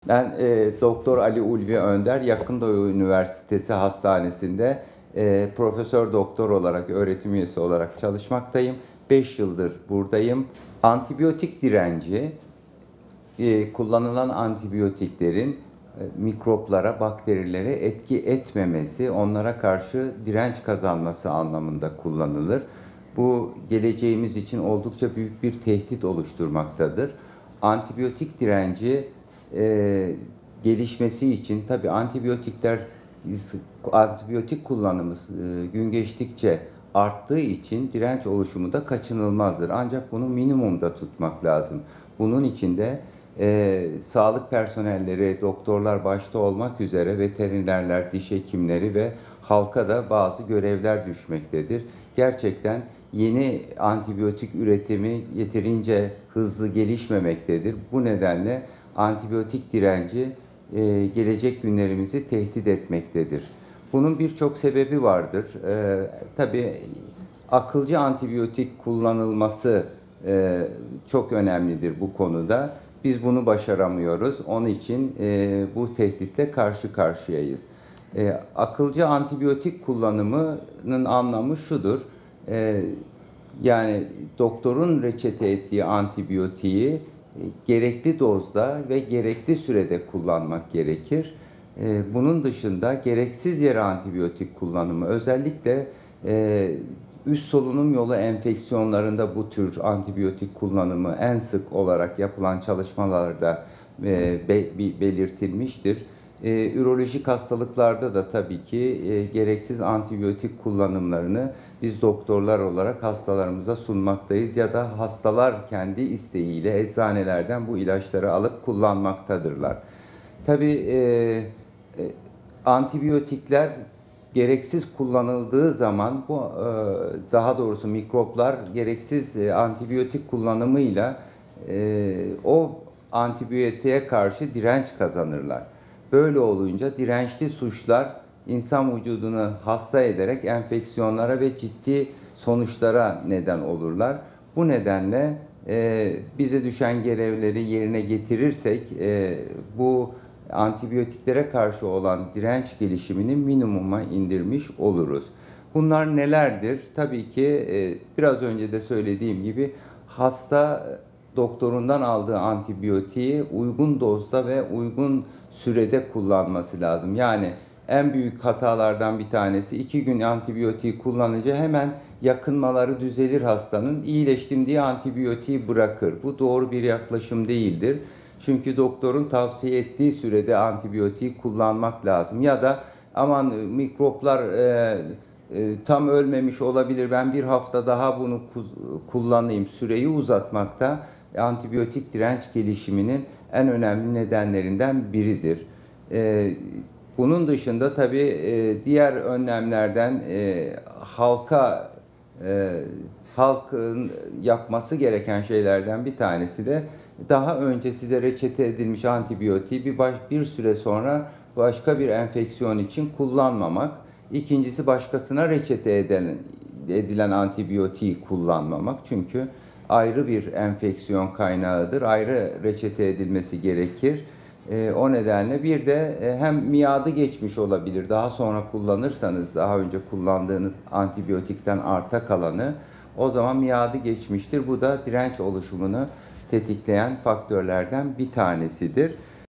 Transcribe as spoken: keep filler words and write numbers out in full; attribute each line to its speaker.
Speaker 1: Ben e, Doktor Ali Ulvi Önder, Yakındoğu Üniversitesi Hastanesi'nde e, profesör doktor olarak, öğretim üyesi olarak çalışmaktayım. beş yıldır buradayım. Antibiyotik direnci, e, kullanılan antibiyotiklerin e, mikroplara, bakterilere etki etmemesi, onlara karşı direnç kazanması anlamında kullanılır. Bu geleceğimiz için oldukça büyük bir tehdit oluşturmaktadır. Antibiyotik direnci e, gelişmesi için tabii antibiyotikler antibiyotik kullanımı e, gün geçtikçe arttığı için direnç oluşumu da kaçınılmazdır. Ancak bunu minimumda tutmak lazım. Bunun için de e, sağlık personelleri, doktorlar başta olmak üzere veterinerler, diş hekimleri ve halka da bazı görevler düşmektedir. Gerçekten yeni antibiyotik üretimi yeterince hızlı gelişmemektedir. Bu nedenle antibiyotik direnci e, gelecek günlerimizi tehdit etmektedir. Bunun birçok sebebi vardır. E, tabii akılcı antibiyotik kullanılması e, çok önemlidir bu konuda. Biz bunu başaramıyoruz. Onun için e, bu tehditle karşı karşıyayız. E, akılcı antibiyotik kullanımının anlamı şudur. E, yani doktorun reçete ettiği antibiyotiği e, gerekli dozda ve gerekli sürede kullanmak gerekir. E, bunun dışında gereksiz yere antibiyotik kullanımı, özellikle e, üst solunum yolu enfeksiyonlarında bu tür antibiyotik kullanımı en sık olarak yapılan çalışmalarda e, be, belirtilmiştir. E, ürolojik hastalıklarda da tabii ki e, gereksiz antibiyotik kullanımlarını biz doktorlar olarak hastalarımıza sunmaktayız ya da hastalar kendi isteğiyle eczanelerden bu ilaçları alıp kullanmaktadırlar. Tabii e, e, antibiyotikler gereksiz kullanıldığı zaman bu e, daha doğrusu mikroplar gereksiz e, antibiyotik kullanımıyla e, o antibiyotiğe karşı direnç kazanırlar. Böyle olunca dirençli suçlar insan vücudunu hasta ederek enfeksiyonlara ve ciddi sonuçlara neden olurlar. Bu nedenle e, bize düşen görevleri yerine getirirsek e, bu antibiyotiklere karşı olan direnç gelişimini minimuma indirmiş oluruz. Bunlar nelerdir? Tabii ki e, biraz önce de söylediğim gibi hasta doktorundan aldığı antibiyotiği uygun dozda ve uygun sürede kullanması lazım. Yani en büyük hatalardan bir tanesi iki gün antibiyotiği kullanınca hemen yakınmaları düzelir hastanın. İyileştim diye antibiyotiği bırakır. Bu doğru bir yaklaşım değildir. Çünkü doktorun tavsiye ettiği sürede antibiyotiği kullanmak lazım. Ya da aman mikroplar e, e, tam ölmemiş olabilir, ben bir hafta daha bunu kullanayım, süreyi uzatmakta antibiyotik direnç gelişiminin en önemli nedenlerinden biridir. E, bunun dışında tabii e, diğer önlemlerden e, halka e, halkın yapması gereken şeylerden bir tanesi de daha önce size reçete edilmiş antibiyotiği bir, baş, bir süre sonra başka bir enfeksiyon için kullanmamak. İkincisi, başkasına reçete edilen, edilen antibiyotiği kullanmamak. Çünkü ayrı bir enfeksiyon kaynağıdır. Ayrı reçete edilmesi gerekir. E, o nedenle bir de e, hem miadı geçmiş olabilir. Daha sonra kullanırsanız daha önce kullandığınız antibiyotikten arta kalanı, o zaman miadı geçmiştir. Bu da direnç oluşumunu tetikleyen faktörlerden bir tanesidir.